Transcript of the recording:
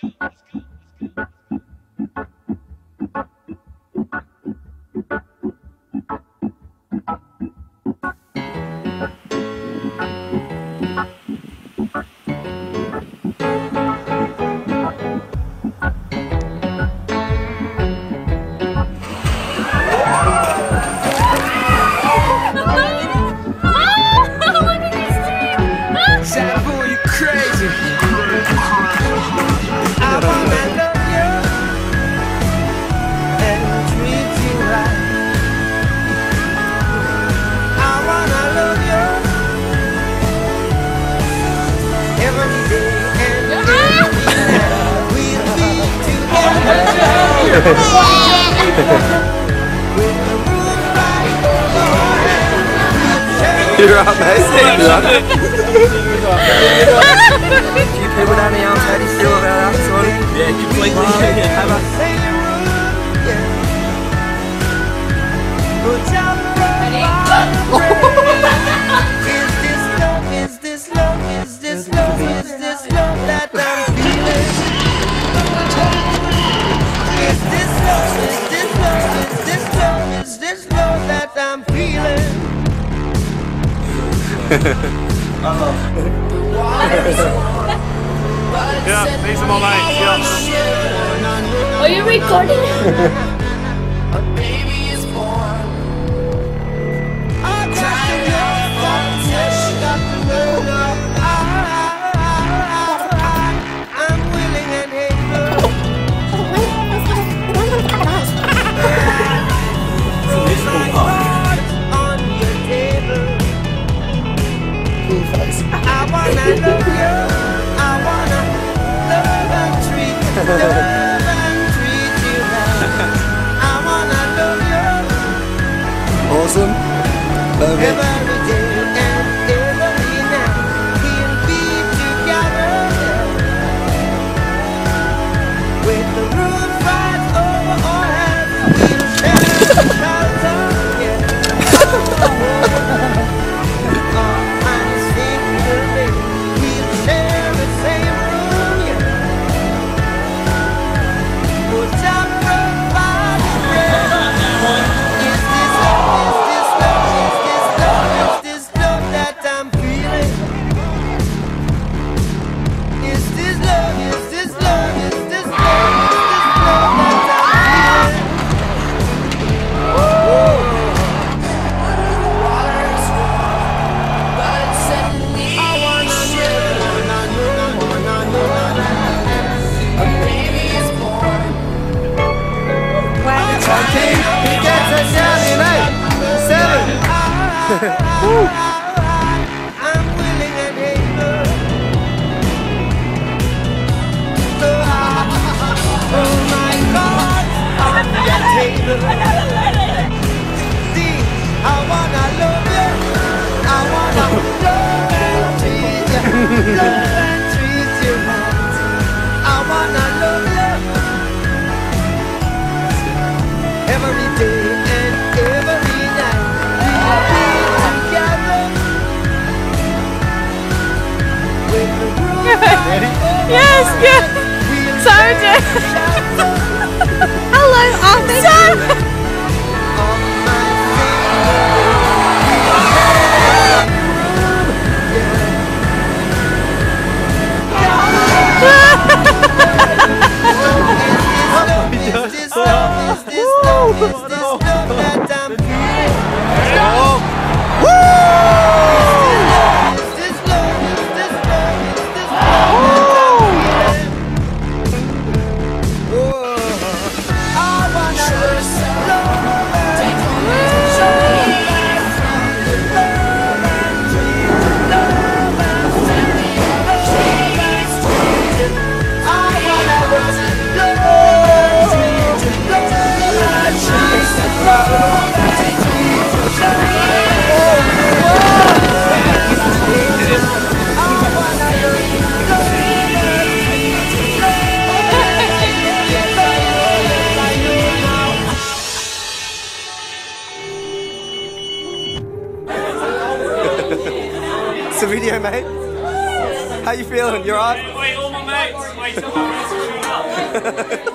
You're up, mate. Few people down the outside, you feel about that, sorry? Yeah, completely. Is this love that I'm feeling? Is this love that I'm feeling? Yeah, these are my mates, yeah. Are you recording? A baby is born. I'm willing and able. On your table. I wanna love you. I wanna love and treat you right. I wanna love you. Awesome. Love it. Every day and every night we'll be together with the roof right over our heads. We'll share Carleton, we'll share the same room, yeah. We'll jump right by the bread. Is this love that I'm feeling? Is this love that I'm I'm willing and able. Oh my God, on the table. See, I wanna love you. I wanna love and treat you. Love and treat you right. I wanna love you every day and every night. Yes, yes. Sergeant. Hello, officer. It's a video, mate. How you feeling? You alright? Wait, all my mates. Wait, someone needs to clean up.